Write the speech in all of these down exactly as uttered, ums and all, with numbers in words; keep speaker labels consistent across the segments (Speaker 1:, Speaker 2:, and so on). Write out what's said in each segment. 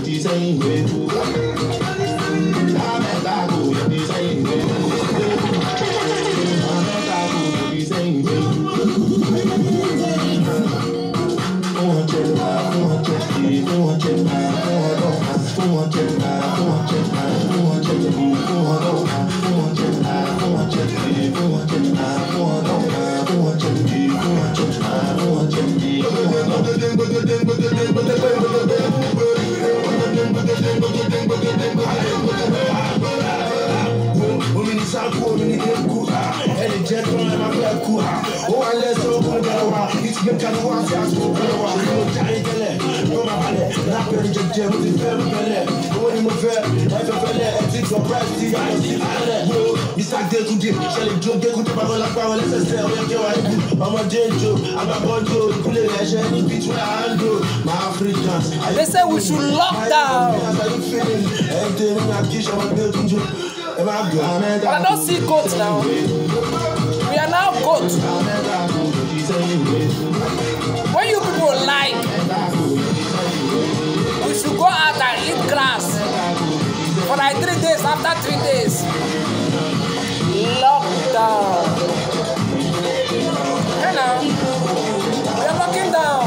Speaker 1: They say we should lock down. But I don't see goats now. We are now goats. When you people like, we should go out and eat grass for like three days. After three days, lockdown. You know, we are locking down.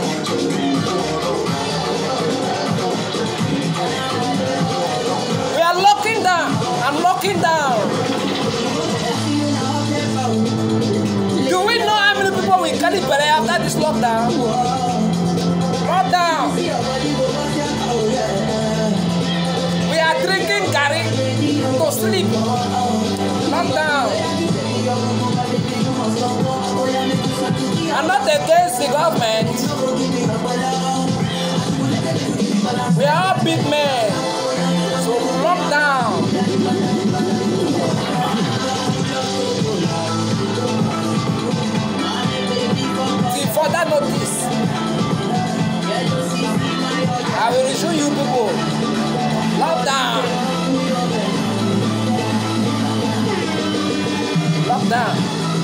Speaker 1: We are locking down. I'm locking down. Do we know how many people will carry bere after this lockdown? Lockdown. We are drinking curry to sleep. Lockdown. I'm not against the government. We are all big men. So lockdown. For that notice, I will show you people. Lockdown. Lockdown.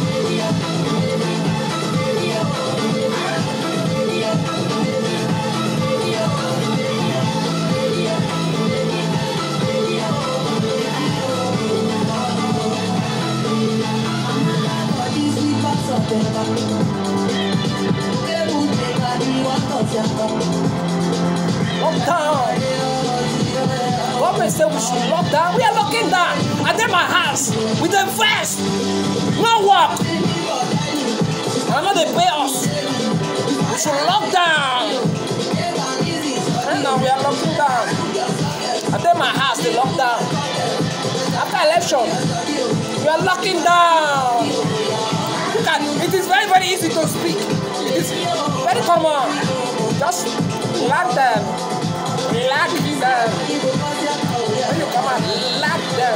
Speaker 1: Lockdown. Government said we should lock down. We are locking down. I did my house with them first. No work. I know they pay us. We should lock down. And now we are locking down. I did my house. They lock down. After election, we are locking down. Look at it. Is very very easy to speak. It is very common. Just lock them. Lock them. When you come out, lock them.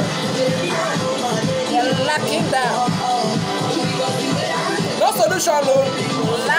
Speaker 1: You're locking them. No solution, no.